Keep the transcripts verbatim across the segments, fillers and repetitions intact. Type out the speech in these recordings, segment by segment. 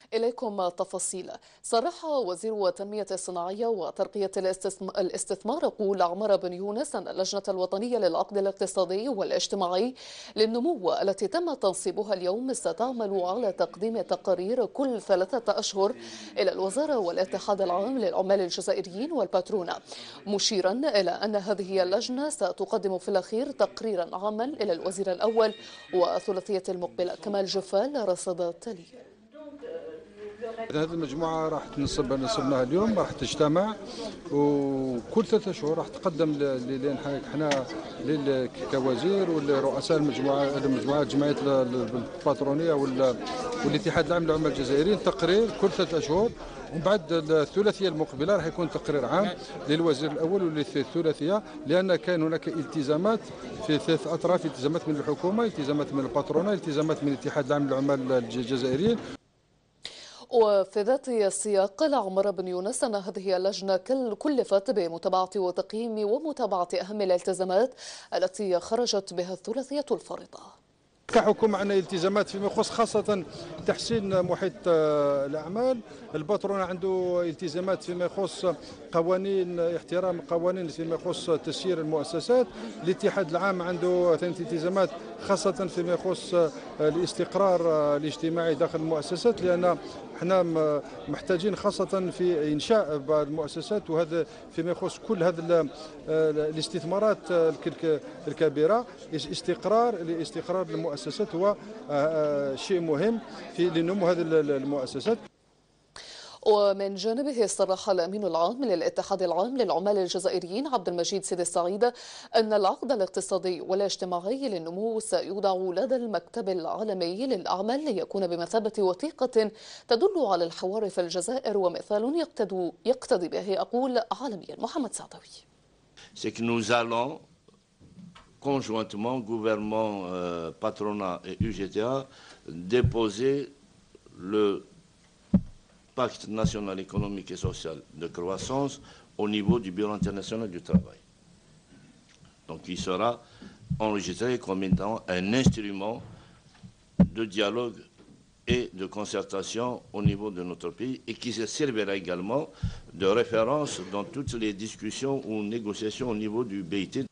إليكم تفاصيل. صرح وزير التنمية الصناعية وترقية الاستثمار يقول عمر بن يونس أن اللجنة الوطنية للعقد الاقتصادي والاجتماعي للنمو التي تم تنصيبها اليوم ستعمل على تقديم تقارير كل ثلاثة أشهر إلى الوزارة والاتحاد العام للعمال الجزائريين والباترونة، مشيرا إلى أن هذه اللجنة ستقدم في الأخير تقريرا عاما إلى الوزير الأول والثلاثية المقبلة. كمال جفال رصد التالي. هذه المجموعة راح تنصب نصبناها اليوم، راح تجتمع وكل ثلاثة شهور راح تقدم لين احنا كوزير ولرؤساء المجموعات المجموعات الجمعيات الباترونية والاتحاد العام للعمال الجزائريين تقرير كل ثلاثة شهور، ومن بعد الثلاثيه المقبله راح يكون تقرير عام للوزير الاول وللثلاثيه، لان كان هناك التزامات في ثلاث اطراف، التزامات من الحكومه، التزامات من الباترونة، التزامات من الاتحاد العام للعمال الجزائريين. وفي ذات السياق قال عمر بن يونس أن هذه اللجنة كلفت بمتابعة وتقييم ومتابعة أهم الالتزامات التي خرجت بها الثلاثية الفارضة. كحكومة عندنا التزامات فيما يخص خاصة تحسين محيط الأعمال، الباترون عنده التزامات فيما يخص قوانين احترام القوانين فيما يخص تسيير المؤسسات، الاتحاد العام عنده ثاني التزامات خاصة فيما يخص الاستقرار الاجتماعي داخل المؤسسات، لأن احنا محتاجين خاصة في إنشاء بعض المؤسسات، وهذا فيما يخص كل هذه الاستثمارات الكبيرة. استقرار لاستقرار المؤسسات هو شيء مهم في لنمو هذه المؤسسات. ومن جانبه صرح الأمين العام للاتحاد العام للعمال الجزائريين عبد المجيد سيد السعيد أن العقد الاقتصادي والاجتماعي للنمو سيوضع لدى المكتب العالمي للأعمال ليكون بمثابة وثيقة تدل على الحوار في الجزائر ومثال يقتدي يقتدي به أقول عالميا. محمد سعدوي. C'est que nous allons conjointement, gouvernement, euh, patronat et U G T A, déposer le pacte national économique et social de croissance au niveau du Bureau international du travail. Donc il sera enregistré comme étant un instrument de dialogue et de concertation au niveau de notre pays et qui servira également de référence dans toutes les discussions ou négociations au niveau du B I T.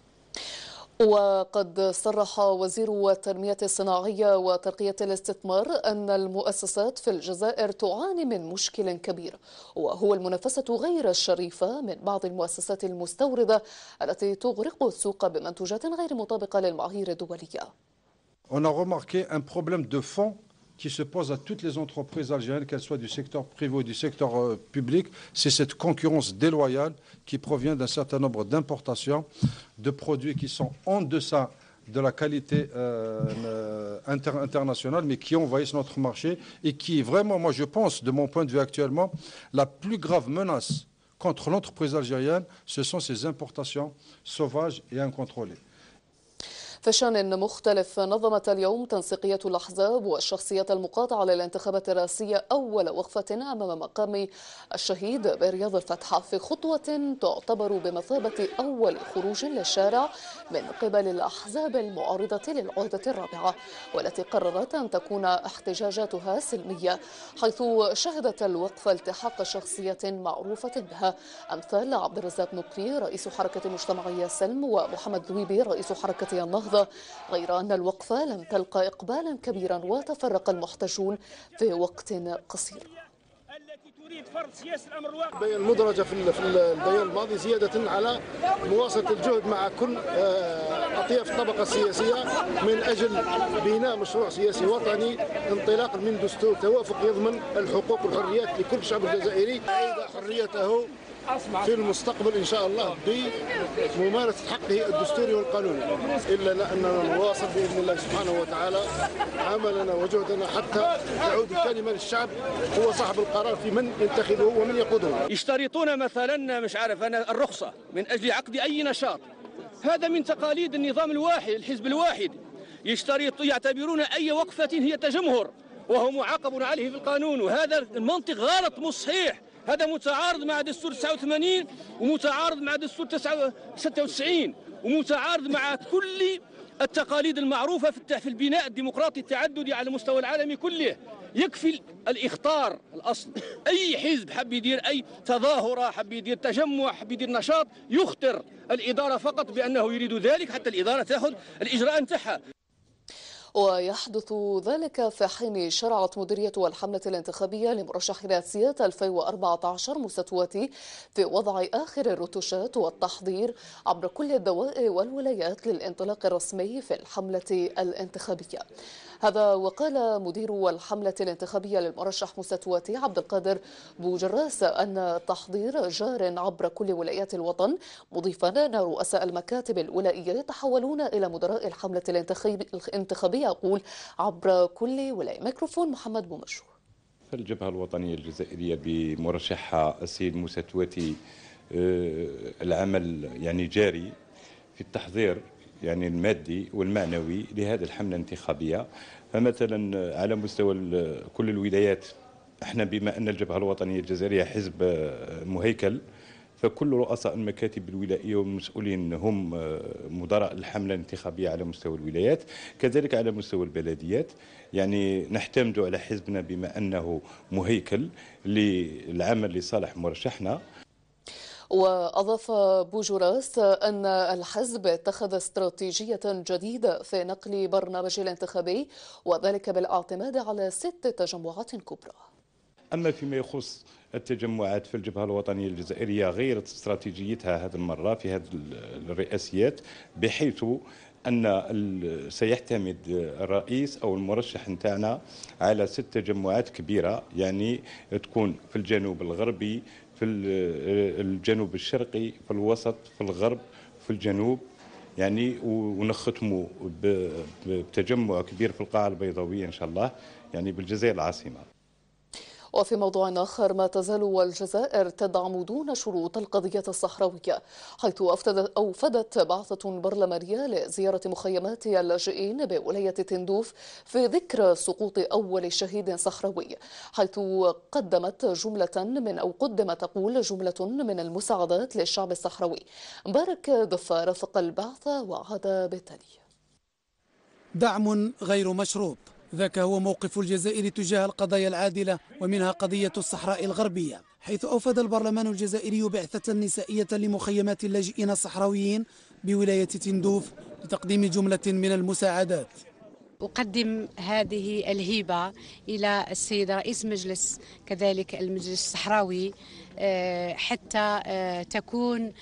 وقد صرح وزير التنمية الصناعية وترقية الاستثمار أن المؤسسات في الجزائر تعاني من مشكل كبير، وهو المنافسة غير الشريفة من بعض المؤسسات المستوردة التي تغرق السوق بمنتوجات غير مطابقة للمعايير الدولية. On a remarqué un problème de fond qui se pose à toutes les entreprises algériennes, qu'elles soient du secteur privé ou du secteur euh, public, c'est cette concurrence déloyale qui provient d'un certain nombre d'importations de produits qui sont en deçà de la qualité euh, inter internationale, mais qui envahissent notre marché et qui vraiment, moi je pense, de mon point de vue actuellement, la plus grave menace contre l'entreprise algérienne, ce sont ces importations sauvages et incontrôlées. في شأن مختلف نظمت اليوم تنسيقية الأحزاب والشخصيات المقاطعة للانتخابات الرئاسية أول وقفة أمام مقام الشهيد برياض الفتحة في خطوة تعتبر بمثابة أول خروج للشارع من قبل الأحزاب المعارضة للعهدة الرابعة، والتي قررت أن تكون احتجاجاتها سلمية، حيث شهدت الوقفة التحاق شخصيات معروفة بها أمثال عبد الرزاق نقري رئيس حركة مجتمعية سلم ومحمد ذويبي رئيس حركة النهضة، غير أن الوقفة لم تلقى إقبالا كبيرا وتفرق المحتجون في وقت قصير. البيان المدرجة في البيان الماضي زيادة على مواصلة الجهد مع كل أطياف الطبقة السياسية من أجل بناء مشروع سياسي وطني انطلاقا من دستور توافق يضمن الحقوق والحريات لكل الشعب الجزائري، حريته في المستقبل إن شاء الله بممارسة حقه الدستوري والقانوني، إلا أننا نواصل بإذن الله سبحانه وتعالى عملنا وجهدنا حتى تعود الكلمة للشعب هو صاحب القرار في من ينتخبه ومن يقوده. يشترطون مثلا مش عارف أنا الرخصة من أجل عقد أي نشاط، هذا من تقاليد النظام الواحد الحزب الواحد، يشترط يعتبرون أي وقفة هي تجمهر وهو معاقب عليه في القانون، وهذا المنطق غلط مش صحيح، هذا متعارض مع دستور تسعة وثمانين ومتعارض مع دستور ستة وتسعين ومتعارض مع كل التقاليد المعروفة في البناء الديمقراطي التعددي على المستوى العالمي كله. يكفي الإخطار الأصل. أي حزب حب يدير أي تظاهرة، حب يدير تجمع، حب يدير نشاط، يخطر الإدارة فقط بأنه يريد ذلك حتى الإدارة تأخذ الإجراء نتاعها. ويحدث ذلك في حين شرعت مديرية الحملة الانتخابية لمرشح رئاسية ألفين وأربعة عشر موساتواتي في وضع آخر الرتوشات والتحضير عبر كل الدوائر والولايات للانطلاق الرسمي في الحملة الانتخابية. هذا وقال مدير الحملة الانتخابية للمرشح موساتواتي عبد القادر بوجراس أن التحضير جار عبر كل ولايات الوطن، مضيفا أن رؤساء المكاتب الولائية يتحولون إلى مدراء الحملة الانتخابية يقول عبر كل ولاية. ميكروفون محمد بومشو. الجبهة الوطنية الجزائرية بمرشحها السيد موساتواتي العمل يعني جاري في التحضير يعني المادي والمعنوي لهذه الحملة الانتخابية. فمثلا على مستوى كل الولايات احنا بما أن الجبهة الوطنية الجزائرية حزب مهيكل، فكل رؤساء المكاتب الولائية والمسؤولين هم مدراء الحملة الانتخابية على مستوى الولايات، كذلك على مستوى البلديات. يعني نعتمد على حزبنا بما أنه مهيكل للعمل لصالح مرشحنا. وأضاف بوجراس أن الحزب اتخذ استراتيجية جديدة في نقل برنامج الانتخابي، وذلك بالاعتماد على ست تجمعات كبرى. أما فيما يخص التجمعات في الجبهة الوطنية الجزائرية غيرت استراتيجيتها هذه المرة في هذه الرئاسيات، بحيث أن سيعتمد الرئيس أو المرشح نتاعنا على ست تجمعات كبيرة، يعني تكون في الجنوب الغربي، في الجنوب الشرقي، في الوسط، في الغرب، في الجنوب، يعني ونختموا بتجمع كبير في القاعة البيضاوية إن شاء الله، يعني بالجزائر العاصمة. وفي موضوع آخر، ما تزال والجزائر تدعم دون شروط القضية الصحراوية، حيث أوفدت بعثة برلمانية لزيارة مخيمات اللاجئين بولاية تندوف في ذكرى سقوط أول شهيد صحراوي، حيث قدمت جملة من أو قدمت تقول جملة من المساعدات للشعب الصحراوي. مبارك ضفة رافق البعثة وعاد بالتالي. دعم غير مشروط، ذاك هو موقف الجزائر تجاه القضايا العادلة، ومنها قضية الصحراء الغربية، حيث أوفد البرلمان الجزائري بعثة نسائية لمخيمات اللاجئين الصحراويين بولاية تندوف لتقديم جملة من المساعدات. أقدم هذه الهبة إلى السيد رئيس مجلس كذلك المجلس الصحراوي حتى تكون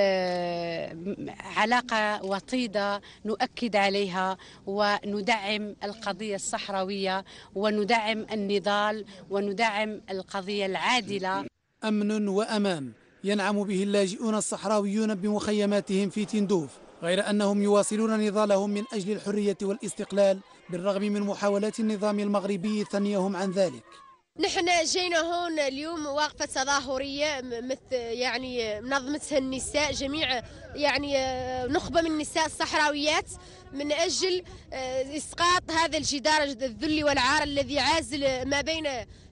علاقة وطيدة نؤكد عليها وندعم القضية الصحراوية وندعم النضال وندعم القضية العادلة. أمن وأمان ينعم به اللاجئون الصحراويون بمخيماتهم في تندوف، غير أنهم يواصلون نضالهم من أجل الحرية والاستقلال بالرغم من محاولات النظام المغربي ثنيهم عن ذلك. نحن جينا هون اليوم وقفة تظاهرية مثل يعني منظمتها النساء، جميع يعني نخبة من النساء الصحراويات، من أجل إسقاط هذا الجدار الذل والعار الذي عازل ما بين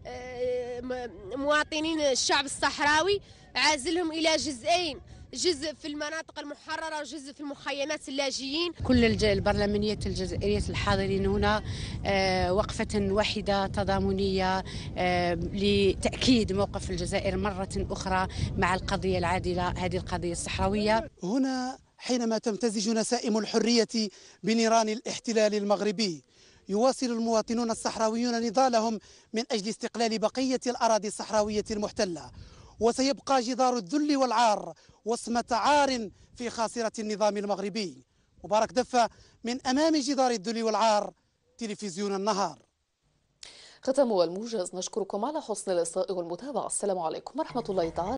مواطنين الشعب الصحراوي، عازلهم إلى جزئين، جزء في المناطق المحررة وجزء في المخيمات اللاجئين. كل البرلمانية الجزائرية الحاضرين هنا وقفة واحدة تضامنية لتأكيد موقف الجزائر مرة أخرى مع القضية العادلة، هذه القضية الصحراوية. هنا حينما تمتزج نسائم الحرية بنيران الاحتلال المغربي، يواصل المواطنون الصحراويون نضالهم من أجل استقلال بقية الأراضي الصحراوية المحتلة، وسيبقى جدار الذل والعار وصمة عار في خاصرة النظام المغربي. مبارك دفة من أمام جدار الذل والعار، تلفزيون النهار. ختام والموجز، نشكركم على حسن الإصغاء والمتابعة. السلام عليكم ورحمة الله تعالى